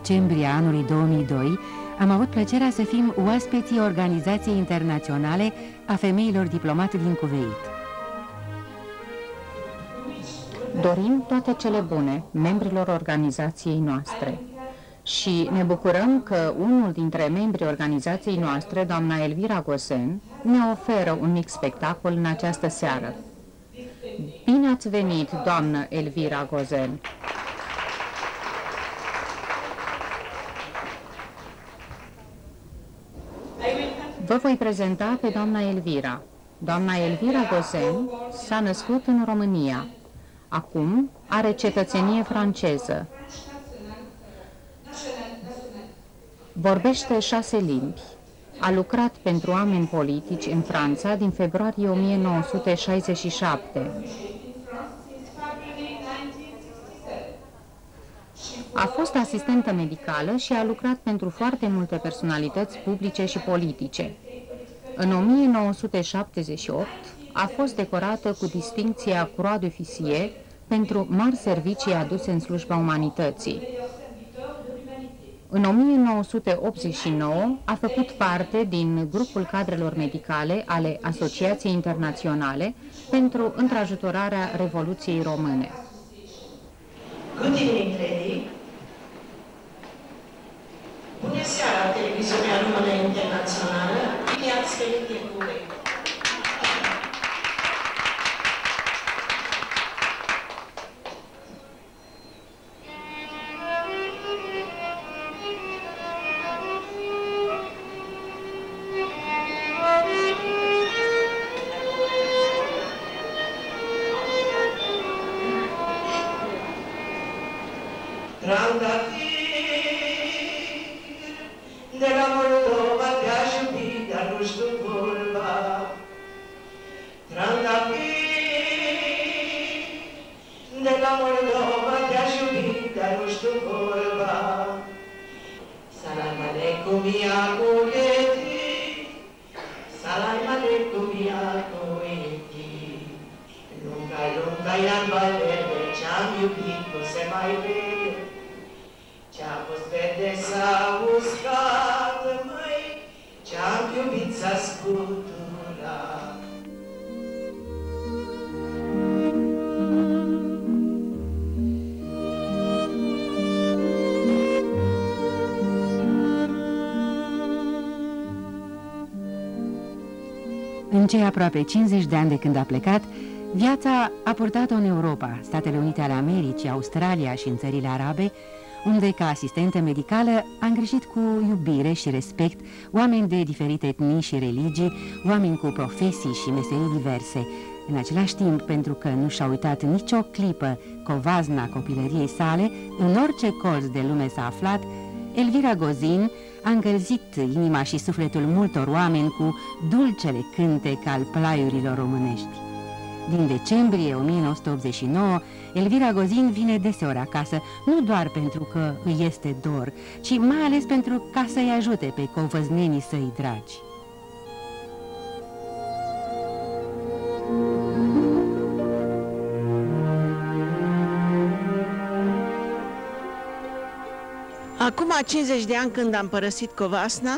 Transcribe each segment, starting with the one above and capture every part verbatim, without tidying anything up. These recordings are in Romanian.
decembrie a anului două mii doi, am avut plăcerea să fim oaspeții Organizației Internaționale a Femeilor Diplomate din Kuveit. Dorim toate cele bune membrilor organizației noastre și ne bucurăm că unul dintre membrii organizației noastre, doamna Elvira Gozen, ne oferă un mic spectacol în această seară. Bine ați venit, doamnă Elvira Gozen! Vă voi prezenta pe doamna Elvira. Doamna Elvira Gozen s-a născut în România. Acum are cetățenie franceză. Vorbește șase limbi. A lucrat pentru oameni politici în Franța din februarie o mie nouă sute șaizeci și șapte. A fost asistentă medicală și a lucrat pentru foarte multe personalități publice și politice. În o mie nouă sute șaptezeci și opt a fost decorată cu distincția Croix d'Officier pentru mari servicii aduse în slujba umanității. În o mie nouă sute optzeci și nouă a făcut parte din grupul cadrelor medicale ale Asociației Internaționale pentru întrajutorarea Revoluției Române. Good evening, lady. Bună seara, televiziunea română internațională. Bine ați venit în Kuveit. De la Moldova te-aș iubi, dar nu știu vorba. Trandafir, de la Moldova te-aș iubi, dar nu știu vorba. Salam aleikum ya Kuwaiti, salam aleikum ya Kuwaiti. Lunga, lunga iarba verde, ce-am iubit nu se mai vede. Ce-a fost verde s-a uscat, măi, ce-am iubit s-a scuturat. În cei aproape cincizeci de ani de când a plecat, viața a purtat-o în Europa, Statele Unite ale Americii, Australia și în țările arabe, unde, ca asistentă medicală, a îngrijit cu iubire și respect oameni de diferite etnii și religii, oameni cu profesii și meserii diverse. În același timp, pentru că nu și-a uitat nicio clipă covazna copilăriei sale, în orice colț de lume s-a aflat, Elvira Gozen a încălzit inima și sufletul multor oameni cu dulcele cântec al plaiurilor românești. Din decembrie o mie nouă sute optzeci și nouă, Elvira Gozen vine deseori acasă, nu doar pentru că îi este dor, ci mai ales pentru ca să-i ajute pe covăznenii săi dragi. Acum cincizeci de ani, când am părăsit Covasna,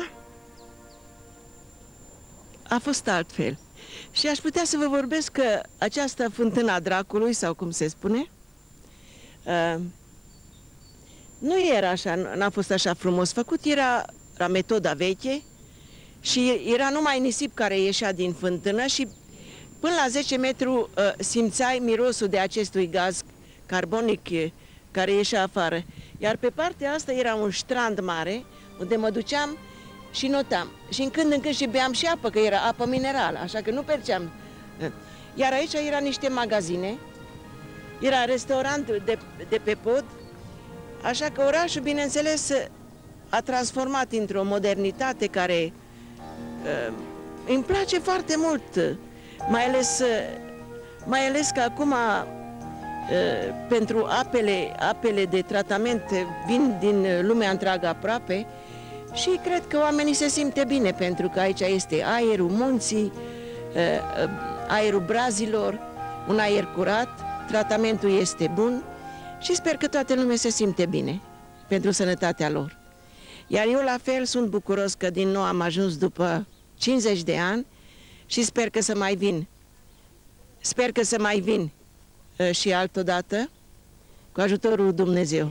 a fost altfel. Și aș putea să vă vorbesc că această fântână dracului, sau cum se spune, uh, nu era așa, n-a fost așa frumos făcut, era, era metoda veche și era numai nisip care ieșea din fântână și până la zece metri uh, simțeai mirosul de acestui gaz carbonic uh, care ieșea afară. Iar pe partea asta era un strand mare unde mă duceam și notam. Și în când în când și beam și apă, că era apă minerală, așa că nu perceam. Iar aici erau niște magazine, era restaurant de, de pe pod, așa că orașul, bineînțeles, a transformat într-o modernitate care uh, îmi place foarte mult, mai ales, mai ales că acum uh, pentru apele, apele de tratament vin din lumea întreagă aproape. Și cred că oamenii se simte bine, pentru că aici este aerul munții, aerul brazilor, un aer curat, tratamentul este bun și sper că toată lumea se simte bine. pentru sănătatea lor. Iar eu la fel sunt bucuros că din nou am ajuns după cincizeci de ani și sper că să mai vin. Sper că să mai vin uh, și altădată cu ajutorul Dumnezeu.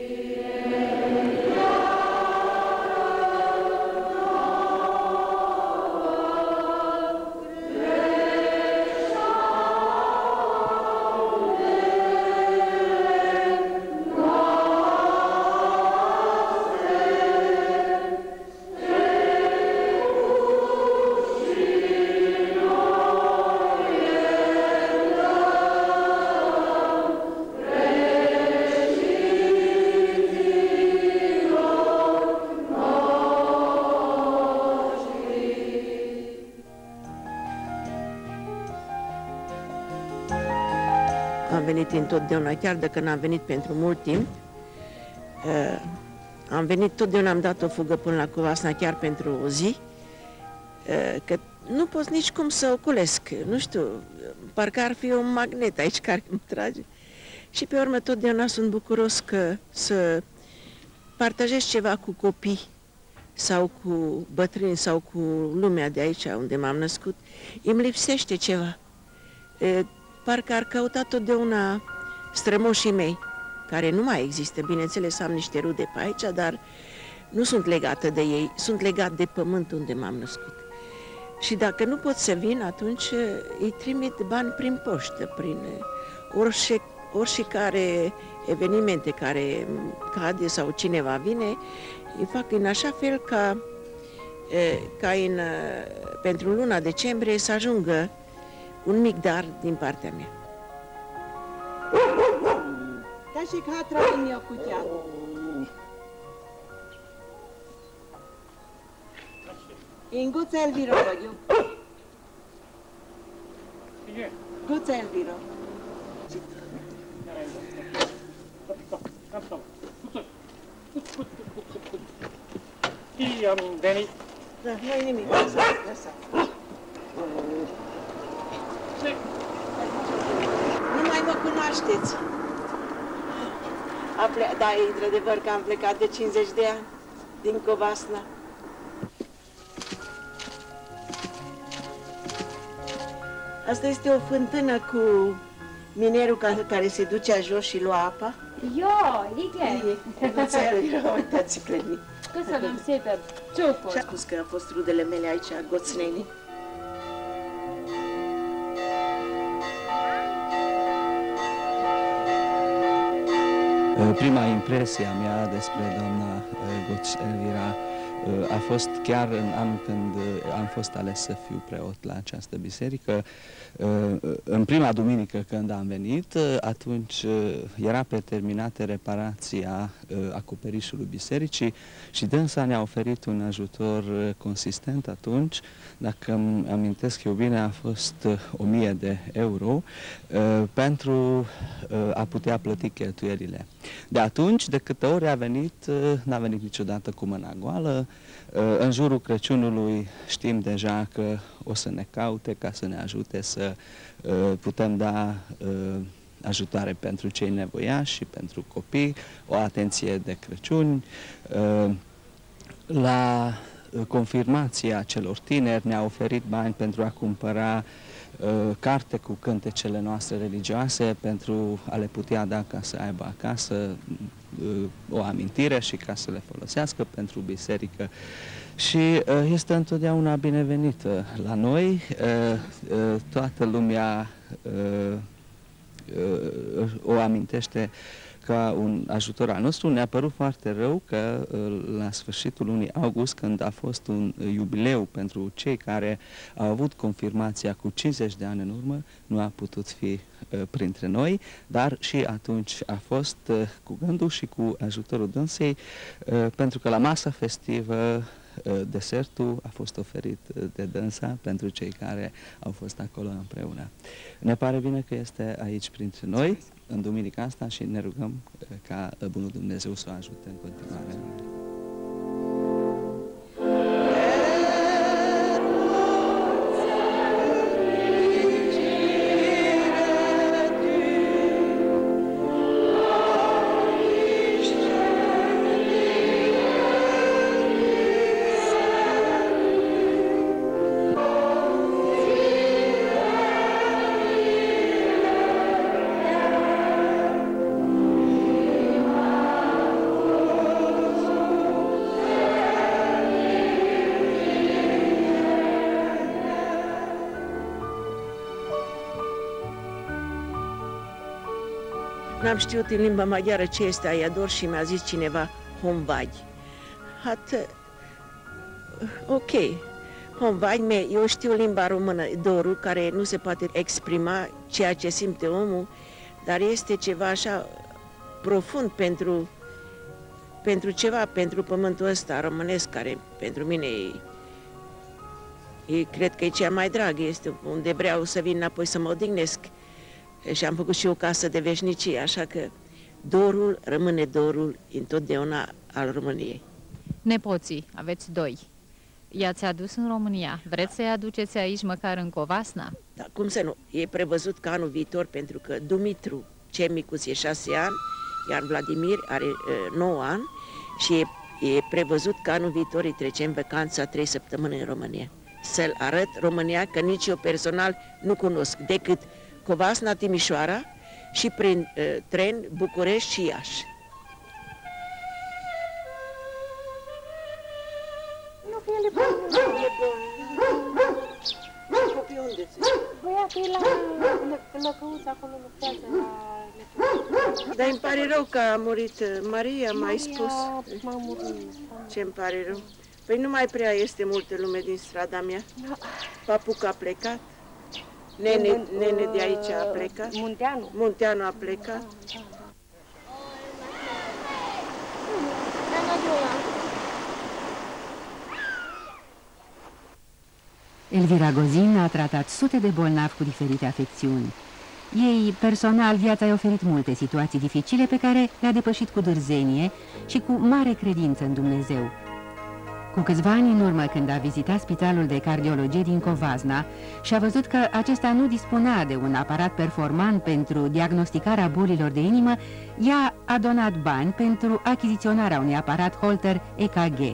Am venit întotdeauna, chiar dacă n-am venit pentru mult timp, uh, am venit totdeauna, am dat o fugă până la Covasna chiar pentru o zi, uh, că nu pot nici cum să ocolesc, nu știu, parcă ar fi un magnet aici care mă trage. Și pe urmă totdeauna sunt bucuros că să partajez ceva cu copii sau cu bătrâni sau cu lumea de aici unde m-am născut. Îmi lipsește ceva. Uh, Parcă ar căuta totdeauna strămoșii mei, care nu mai există. Bineînțeles, am niște rude pe aici, dar nu sunt legată de ei, sunt legat de pământul unde m-am născut. Și dacă nu pot să vin, atunci îi trimit bani prin poștă, prin orice, orice care evenimente care cade sau cineva vine, îi fac în așa fel ca, ca în, pentru luna decembrie să ajungă un mic dar din partea mea. Ca și că a eu cu chiar. Inguța Elviro, rogiu. Guța Elviro. I-am venit. Da, nu-i nimic, lăsa, lăsa. Nu mai mă cunoașteți. Da, e într-adevăr că am plecat de cincizeci de ani din Covasna. Asta este o fântână cu minerul care se ducea jos și lua apa. Jo, Ligge! Uitați-le. Köszönöm szépen, csókol! Și-a spus că a fost rudele mele aici, goțneni. Prima impresie a mea despre doamna Goț Elvira a fost chiar în anul când am fost ales să fiu preot la această biserică. În prima duminică când am venit, atunci era pe terminate reparația acoperișului bisericii și dânsa ne-a oferit un ajutor consistent atunci. Dacă îmi amintesc eu bine, a fost o mie de euro pentru a putea plăti cheltuielile. De atunci, de câte ori a venit, n-a venit niciodată cu mâna goală. În jurul Crăciunului știm deja că o să ne caute ca să ne ajute să putem da ajutoare pentru cei nevoiași și pentru copii, o atenție de Crăciun. La confirmația celor tineri ne-a oferit bani pentru a cumpăra carte cu cântecele noastre religioase pentru a le putea da ca să aibă acasă o amintire și ca să le folosească pentru biserică. Și este întotdeauna binevenită la noi. Toată lumea o amintește ca un ajutor al nostru. Ne-a părut foarte rău că la sfârșitul lunii august, când a fost un jubileu pentru cei care au avut confirmația cu cincizeci de ani în urmă, nu a putut fi printre noi, dar și atunci a fost cu gândul și cu ajutorul dânsei, pentru că la masa festivă desertul a fost oferit de dânsa pentru cei care au fost acolo împreună. Ne pare bine că este aici printre noi în duminica asta și ne rugăm ca Bunul Dumnezeu să o ajute în continuare. n-am știut în limba maghiară ce este aiador și mi-a zis cineva honvagi. Hat, ok, honvagi, eu știu limba română, dorul, care nu se poate exprima ceea ce simte omul, dar este ceva așa profund pentru, pentru ceva, pentru pământul ăsta românesc, care pentru mine e, e, cred că e cea mai dragă, este unde vreau să vin înapoi să mă odihnesc. Și am făcut și o casă de veșnicie, așa că dorul rămâne dorul întotdeauna al României. Nepoții, aveți doi. I-ați adus în România. Vreți să-i aduceți aici, măcar în Covasna? Da, cum să nu? E prevăzut ca anul viitor, pentru că Dumitru, cel micuț, e șase ani, iar Vladimir are uh, nouă ani și e, e prevăzut ca anul viitor îi trecem vacanța trei săptămâni în România. Să-l arăt România, că nici eu personal nu cunosc decât Covasna, Timișoara și prin uh, tren București și Iași. Nu, că el e bun, e bun. Copii unde se? Băiatul e la Lăcăuță, acolo lucrează la... Dar îmi pare rău că a murit Maria, m-ai spus. M-a murit. Ce-mi pare rău? Păi nu mai prea este multă lume din strada mea. Papuc a plecat. Nene, nene de aici a plecat. Munteanu. Munteanu a plecat. Elvira Gozin a tratat sute de bolnavi cu diferite afecțiuni. Ei, personal, viața i-a oferit multe situații dificile pe care le-a depășit cu dârzenie și cu mare credință în Dumnezeu. Cu câțiva ani în urmă, când a vizitat spitalul de cardiologie din Covasna și a văzut că acesta nu dispunea de un aparat performant pentru diagnosticarea bolilor de inimă, ea a donat bani pentru achiziționarea unui aparat Holter E K G.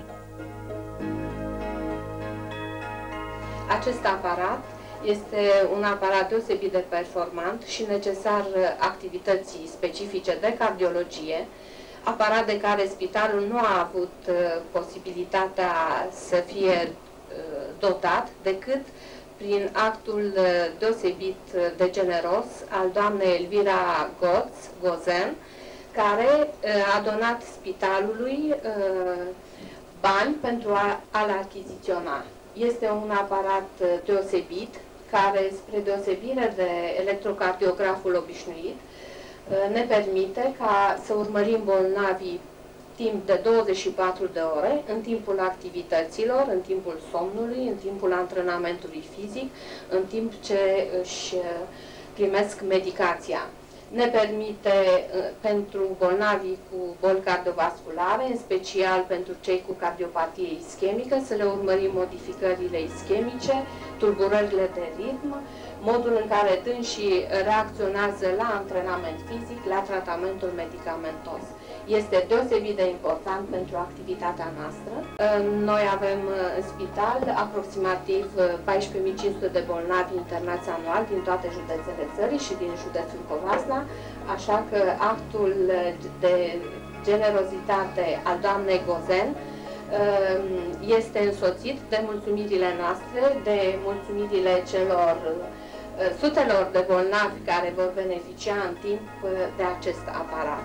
Acest aparat este un aparat deosebit de performant și necesar activității specifice de cardiologie, aparat de care spitalul nu a avut uh, posibilitatea să fie uh, dotat decât prin actul uh, deosebit de generos al doamnei Elvira Gozen, care uh, a donat spitalului uh, bani pentru a, a-l achiziționa. Este un aparat uh, deosebit, care, spre deosebire de electrocardiograful obișnuit, ne permite ca să urmărim bolnavii timp de douăzeci și patru de ore, în timpul activităților, în timpul somnului, în timpul antrenamentului fizic, în timp ce își primesc medicația. Ne permite pentru bolnavii cu boli cardiovasculare, în special pentru cei cu cardiopatie ischemică, să le urmărim modificările ischemice, tulburările de ritm, modul în care dânsii reacționează la antrenament fizic, la tratamentul medicamentos. Este deosebit de important pentru activitatea noastră. Noi avem în spital aproximativ paisprezece mii cinci sute de bolnavi internați anual din toate județele țării și din județul Covasna, așa că actul de generozitate al doamnei Gozen este însoțit de mulțumirile noastre, de mulțumirile celor sutelor de bolnavi care vor beneficia în timp de acest aparat.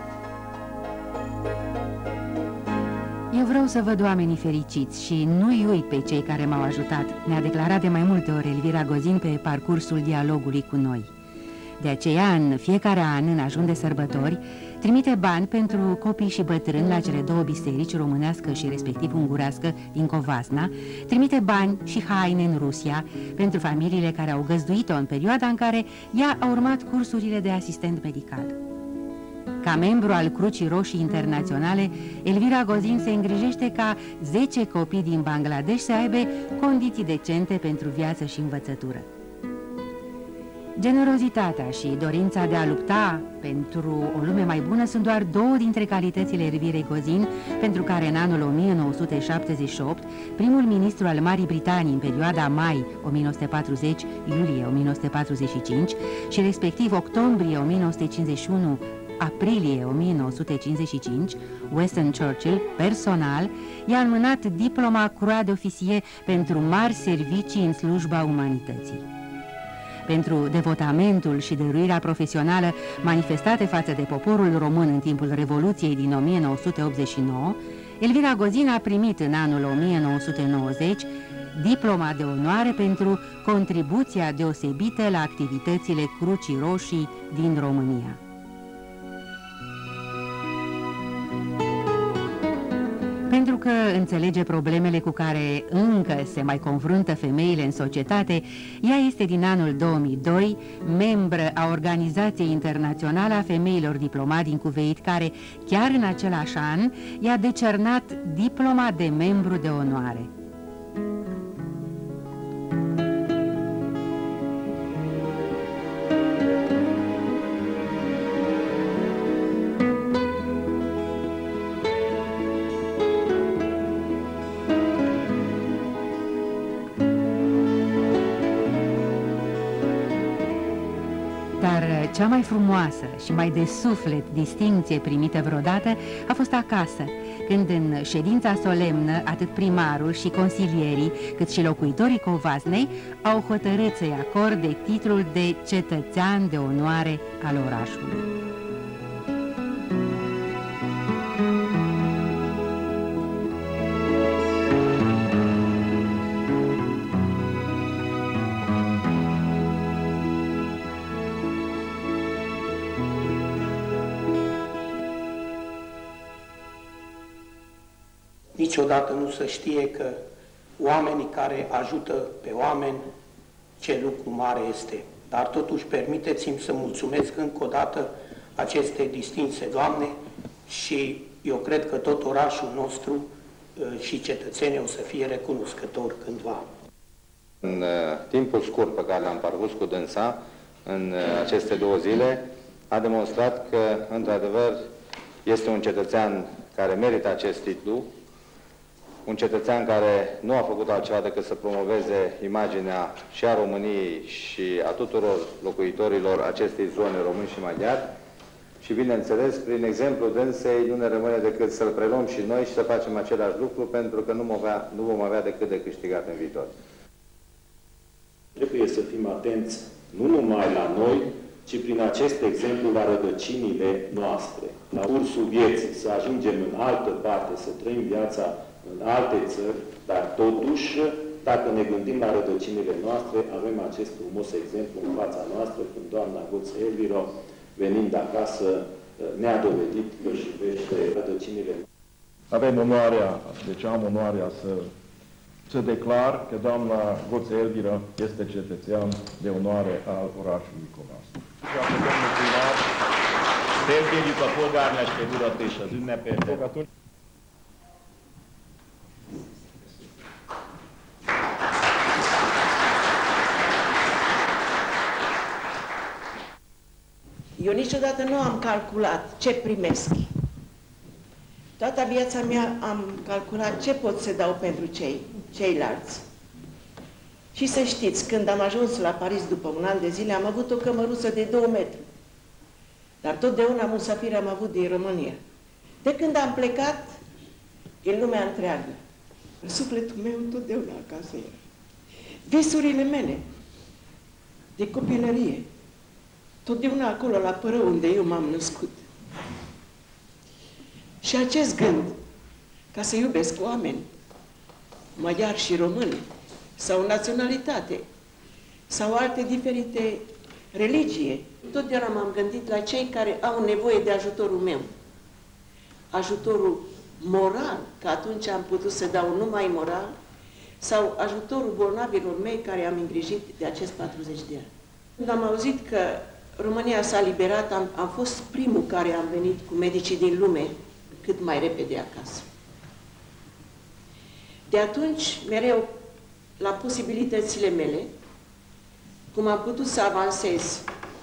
Eu vreau să văd oamenii fericiți și nu-i uit pe cei care m-au ajutat, ne-a declarat de mai multe ori Elvira Gozin pe parcursul dialogului cu noi. De aceea, în fiecare an, în ajun de sărbători, trimite bani pentru copii și bătrâni la cele două biserici, românească și respectiv ungurească, din Covasna, trimite bani și haine în Rusia pentru familiile care au găzduit-o în perioada în care ea a urmat cursurile de asistent medical. Ca membru al Crucii Roșii Internaționale, Elvira Gozin se îngrijește ca zece copii din Bangladesh să aibă condiții decente pentru viață și învățătură. Generozitatea și dorința de a lupta pentru o lume mai bună sunt doar două dintre calitățile Elvirei Gozin, pentru care în anul o mie nouă sute șaptezeci și opt, primul ministru al Marii Britanii în perioada mai o mie nouă sute patruzeci-iulie o mie nouă sute patruzeci și cinci și respectiv octombrie o mie nouă sute cincizeci și unu aprilie o mie nouă sute cincizeci și cinci, Winston Churchill, personal, i-a înmânat diploma Croix d'Officier pentru mari servicii în slujba umanității. pentru devotamentul și dăruirea profesională manifestate față de poporul român în timpul Revoluției din o mie nouă sute optzeci și nouă, Elvira Gozin a primit în anul o mie nouă sute nouăzeci diploma de onoare pentru contribuția deosebită la activitățile Crucii Roșii din România. Pentru că înțelege problemele cu care încă se mai confruntă femeile în societate, ea este din anul două mii doi membră a Organizației Internaționale a Femeilor Diplomați din Cuveit, care chiar în același an i-a decernat diploma de membru de onoare. Cea mai frumoasă și mai de suflet distincție primită vreodată a fost acasă, când în ședința solemnă atât primarul și consilierii, cât și locuitorii Covaznei au hotărât să-i acorde titlul de cetățean de onoare al orașului. Niciodată nu se știe că oamenii care ajută pe oameni, ce lucru mare este. Dar totuși permiteți-mi să mulțumesc încă o dată aceste distinse doamne și eu cred că tot orașul nostru și cetățenii o să fie recunoscători cândva. În timpul scurt pe care l-am parcurs cu dânsa, în aceste două zile, a demonstrat că, într-adevăr, este un cetățean care merită acest titlu, un cetățean care nu a făcut altceva decât să promoveze imaginea și a României și a tuturor locuitorilor acestei zone români și maghiari și, bineînțeles, prin exemplu dânsei nu ne rămâne decât să-l preluăm și noi și să facem același lucru, pentru că nu vom avea, nu vom avea decât de câștigat în viitor. Trebuie să fim atenți nu numai la noi, ci prin acest exemplu la rădăcinile noastre, la cursul vieții, să ajungem în altă parte, să trăim viața în alte țări, dar totuși, dacă ne gândim la rădăcinile noastre, avem acest frumos exemplu în fața noastră, când doamna Goț Elvira, venind acasă, ne-a dovedit că își iubește rădăcinile. Avem onoarea, deci am onoarea să, să declar că doamna Goț Elvira este cetățean de onoare al orașului Covasna. Domnul primar, Sergei după polgármester urat és az ünnepet. Eu niciodată nu am calculat ce primesc. Toată viața mea am calculat ce pot să dau pentru cei, ceilalți. Și să știți, când am ajuns la Paris după un an de zile, am avut o cămăruță de două metri. Dar totdeauna musafiri am avut din România. De când am plecat, în lumea întreagă. Sufletul meu totdeauna acasă era. Visurile mele de copilărie. Totdeauna acolo, la Părău, unde eu m-am născut. Și acest gând, ca să iubesc oameni, maghiari și români, sau naționalitate, sau alte diferite religie, totdeauna m-am gândit la cei care au nevoie de ajutorul meu. Ajutorul moral, că atunci am putut să dau numai moral, sau ajutorul bolnavilor mei care am îngrijit de acest patruzeci de ani. Când am auzit că România s-a liberat, am, am fost primul care am venit cu medicii din lume cât mai repede acasă. De atunci, mereu, la posibilitățile mele, cum am putut să avansez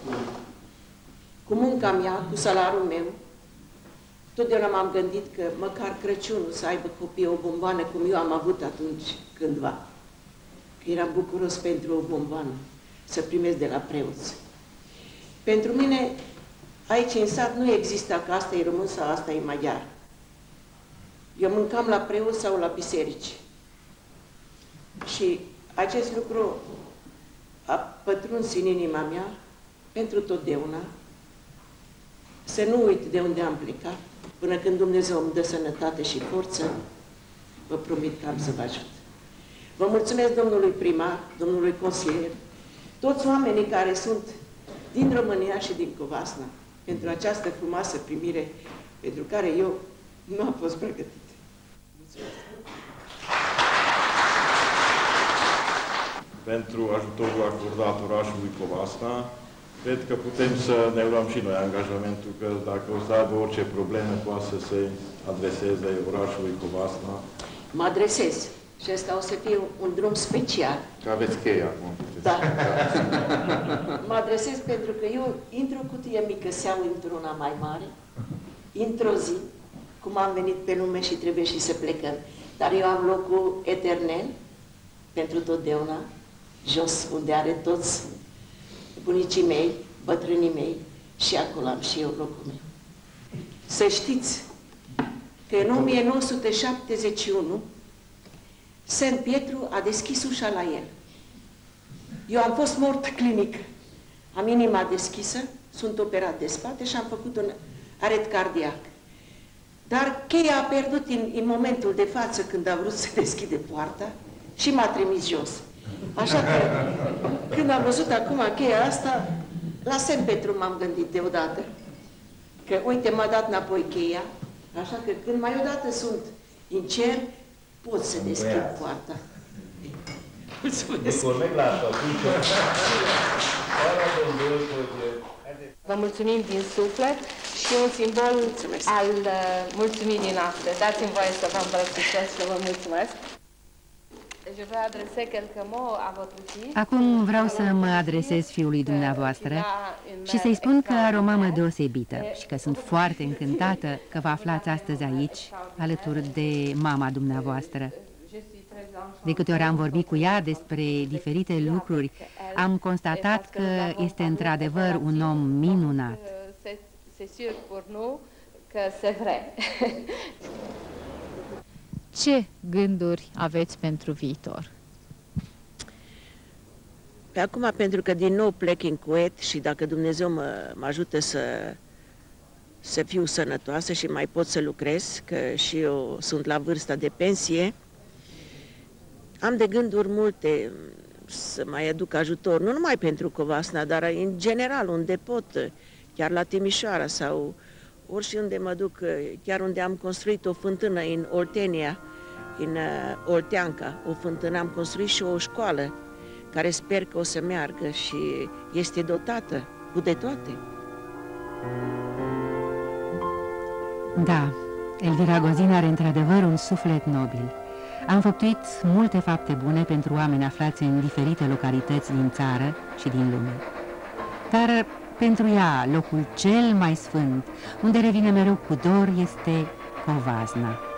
cu munca mea, cu salariul meu, totdeauna m-am gândit că măcar Crăciunul să aibă copii o bomboană, cum eu am avut atunci cândva. Că eram bucuros pentru o bomboană, să primesc de la preoți. Pentru mine, aici în sat nu există că asta e român sau asta e maghiar. Eu mâncam la preoți sau la biserici. Și acest lucru a pătruns în inima mea pentru totdeauna, să nu uit de unde am plecat, până când Dumnezeu îmi dă sănătate și forță, vă promit că am să vă ajut. Vă mulțumesc domnului primar, domnului consilier, toți oamenii care sunt din România și din Covasna, pentru această frumoasă primire pentru care eu nu am fost pregătit. Mulțumesc! Pentru ajutorul acordat orașului Covasna, cred că putem să ne luăm și noi angajamentul că dacă o să aibă orice probleme, poate să se adreseze orașului Covasna. Mă adresez și ăsta o să fie un drum special. Că aveți cheia acum. Da. Mă adresez pentru că eu intru o cutie mică, se iau într-una mai mare, într-o zi, cum am venit pe lume și trebuie și să plecăm. Dar eu am locul eternel, pentru totdeauna, jos, unde are toți bunicii mei, bătrânii mei, și acolo am și eu locul meu. Să știți că în o mie nouă sute șaptezeci și unu Sfânt Pietru a deschis ușa la el. Eu am fost mort clinic. Am inima deschisă, sunt operat de spate și am făcut un aret cardiac. Dar cheia a pierdut în, în momentul de față când a vrut să deschide poarta și m-a trimis jos. Așa că, când am văzut acum cheia asta, la Sfânt Petru m-am gândit deodată. Că, uite, m-a dat înapoi cheia, așa că când mai odată sunt în cer, pot să deschid poarta. Mulțumesc! Vă mulțumim din suflet și un simbol mulțumesc. Al uh, mulțumirii noastre. Dați-mi voie să vă îmbrățișez și să vă mulțumesc. Acum vreau să mă adresez fiului dumneavoastră și să-i spun că are o mamă deosebită și că sunt foarte încântată că vă aflați astăzi aici, alături de mama dumneavoastră. De câte ori am vorbit cu ea despre diferite lucruri, am constatat că este într-adevăr un om minunat. Ce gânduri aveți pentru viitor? Pe acum, pentru că din nou plec în Cuet și dacă Dumnezeu mă, mă ajută să, să fiu sănătoasă și mai pot să lucrez, că și eu sunt la vârsta de pensie, am de gânduri multe să mai aduc ajutor, nu numai pentru Covasna, dar în general unde pot, chiar la Timișoara sau oriunde mă duc, chiar unde am construit o fântână în Oltenia, în Olteanca, o fântână, am construit și o școală care sper că o să meargă și este dotată cu de toate. Da, Elvira Gozin are într-adevăr un suflet nobil. Am făptuit multe fapte bune pentru oameni aflați în diferite localități din țară și din lume. Dar pentru ea, locul cel mai sfânt, unde revine mereu cu dor, este Covasna.